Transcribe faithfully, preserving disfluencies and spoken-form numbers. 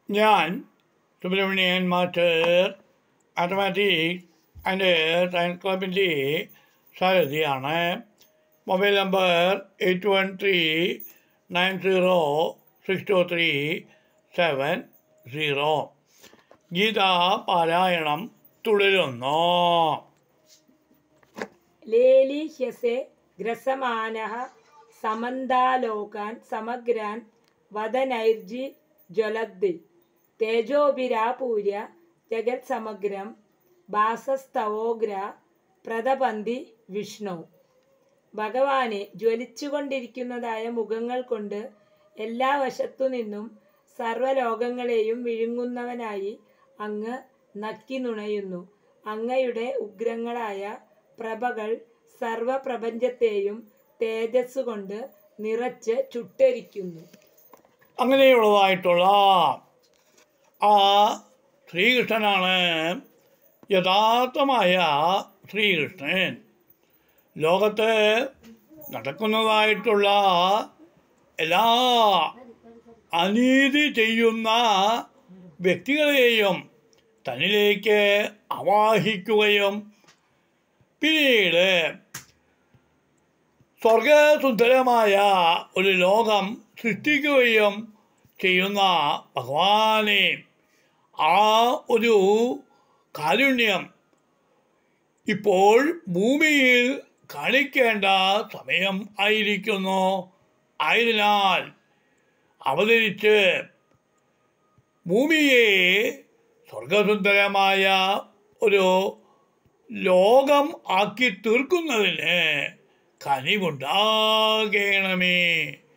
ഞാൻ Subrahmanyan master mathematics and science ക്ലബിൻ്റെ സാരഥിയാണ്. Mobile number eight one three nine zero six two three seven zero. Gita പാരായണം തുടരുന്നു. ലേലീഹ്യസേ ഗ്രസമാനഃ സമന്താലോകാൻ സമഗ്രാൻ വദനൈർജി ജ്വലദ്ദി തേജോഭിരാപൂര്യ ജഗത്സമഗ്രം ഭാസസ്തവോഗ്ര പ്രതപന്തി വിഷ്ണു. ഭഗവാനെ ജ്വലിച്ചുകൊണ്ടിരിക്കുന്നതായ മുഖങ്ങൾ കൊണ്ട് എല്ലാ വശത്തു നിന്നും സർവ്വലോകങ്ങളെയും വിഴുങ്ങുന്നവനായി അങ്ങ് നക്കി നുണയുന്നു. അങ്ങയുടെ ഉഗ്രങ്ങളായ പ്രഭകൾ സർവപ്രപഞ്ചത്തെയും തേജസ് കൊണ്ട് നിറച്ച് ചുട്ടരിക്കുന്നു. അങ്ങനെയുള്ളതായിട്ടുള്ള ആ ശ്രീകൃഷ്ണനാണ് യഥാർത്ഥമായ ശ്രീകൃഷ്ണൻ. ലോകത്ത് നടക്കുന്നതായിട്ടുള്ള എല്ലാ അനീതി ചെയ്യുന്ന വ്യക്തികളെയും തന്നിലേക്ക് ആവാഹിക്കുകയും പിന്നീട് സ്വർഗസുന്ദരമായ ഒരു ലോകം സൃഷ്ടിക്കുകയും ചെയ്യുന്ന ഭഗവാനെ ആ ഒരു കാരുണ്യം ഇപ്പോൾ ഭൂമിയിൽ കാണിക്കേണ്ട സമയം ആയിരിക്കുന്നു. ആയതിനാൽ അവതരിച്ച് ഭൂമിയെ സ്വർഗസുന്ദരമായ ഒരു ലോകം ആക്കി തീർക്കുന്നതിന് കനിവുണ്ടാകണമേ.